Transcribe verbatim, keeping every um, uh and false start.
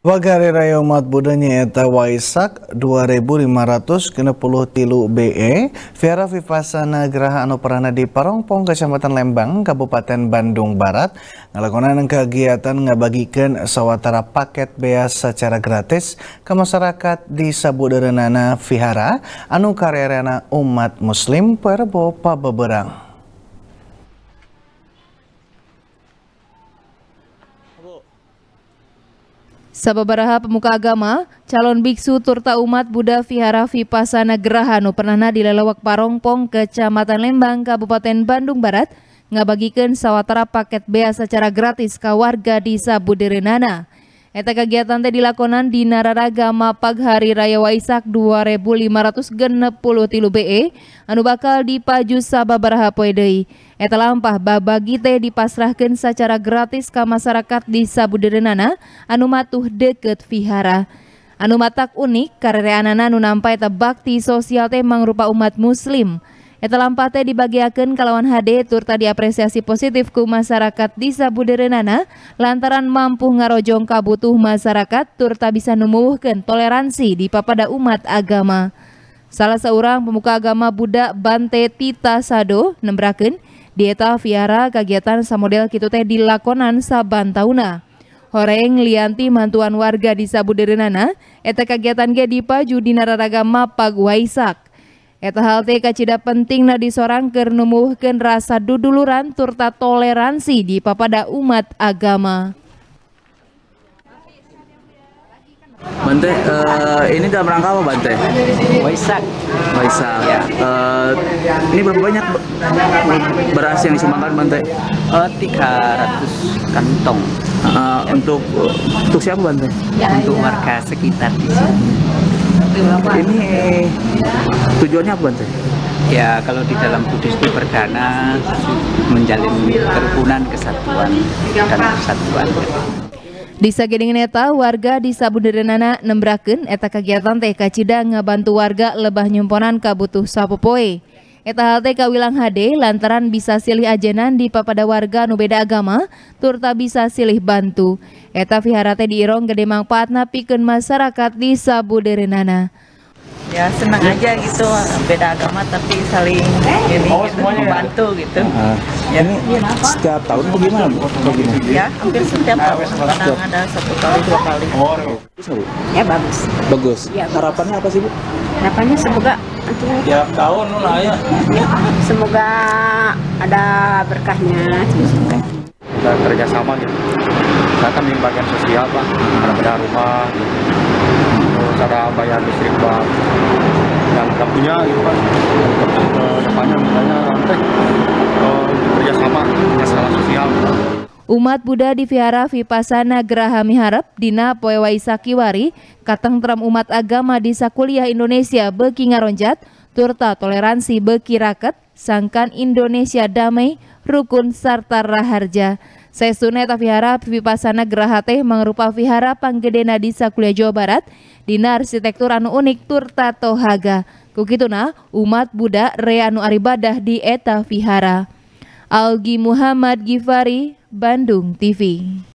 Wagari raya umat Buddha nyaeta Waisak dua ribu lima ratus enam puluh tilu B E Vihara Vipassana Graha anu Prana di Parongpong, Kecamatan Lembang, Kabupaten Bandung Barat ngalakonan kegiatan ngabagikeun sawatara paket bea secara gratis ke masyarakat di sabudareunana vihara anu karerena umat muslim poe Rebo pabeberang. Sababaraha pemuka agama, calon biksu turta umat Buddha Vihara Vipassana Graha nu pernahna di Lelewak Parongpong, Kecamatan Lembang, Kabupaten Bandung Barat ngabagikeun sawatara paket bea secara gratis ka warga di sabudareunana. Eta kegiatan teh dilakonan di Nararaga Mapag Hari Raya Waisak dua ribu lima ratus genep puluh tilu B E anu bakal dipaju sababaraha poe deui. Eta lampah babagi teh dipasrahkeun secara gratis ka masyarakat di sabudareunana anu matuh deukeut vihara. Anu matak unik karereanana nu nampa eta bakti sosial teh mangrupa umat muslim. Eta lampah teh dibagiakeun kalawan H D turta diapresiasi positif ku masyarakat di sabudareunana lantaran mampu ngarojong kabutuh masyarakat turta bisa numuwuhkeun toleransi di papada umat agama. Salah seorang pemuka agama Buddha Bante Tita Sado nembrakeun di eta vihara kagiatan samodel kitu teh dilakonan saban tauna. Horeng lianti mantuan warga di sabudareunana eta kagiatan ge dipaju di Nararaga Mapag Waisak. Eta hal teh kacida pentingna disorang keur numuwuhkeun rasa duduluran turta toleransi di papada umat agama. Bante, uh, ini dalam rangka apa Bante? Waisak. Waisak. Ya. Uh, ini berapa banyak beras yang disumbangkan Bante? Oh, tiga ratus kantong. Uh, untuk untuk siapa Bante? Untuk warga sekitar di sini. Ini tujuannya apa Bante? Ya, kalau di dalam Buddhis itu berdana menjalin kerukunan, kesatuan dan persatuan. Di sagedengan eta warga di sabudareunana nembrakeun eta kegiatan teh kacida ngabantu warga lebah nyumponan kabutuh sapopoe. Eta hal teh kawilang H D lantaran bisa silih ajenan di papada warga nu beda agama turta bisa silih bantu. Eta vihara teh diirong gede mangpaatna pikeun masyarakat di sabudareunana. Ya senang aja gitu, beda agama tapi saling ini Oh, gitu, semuanya membantu ya? Gitu. Uh, Ya. Ini setiap tahun bagaimana? Bagaimana? Ya hampir setiap tahun, kadang ada satu kali dua kali. Ya bagus. Bagus. Ya, bagus. Harapannya apa sih Bu? Harapannya semoga Tiap tahun lah ya. semoga ada berkahnya. Kita kerjasama gitu. Saya kan di bagian sosial Pak, ada bedah rumah, terus ada bayar listrik buat yang tidak punya gitu kan. Untuk ke depannya misalnya nanti uh, kerjasama masalah sosial. Umat Buddha di Vihara Vipassana Graha miharep dina poe Waisak kiwari katengtram umat agama di sakuliah Indonesia beuki ngaronjat turta toleransi beuki raket sangkan Indonesia damai rukun sarta raharja. Saestuna eta Vihara Vipassana Graha teh mangrupa vihara panggedena di sakuliah Jawa Barat dina arsitektur anu unik turta tohaga. Kukituna umat Buddha rea anu aribadah di eta vihara. Algi Muhammad Gifari, Bandung T V.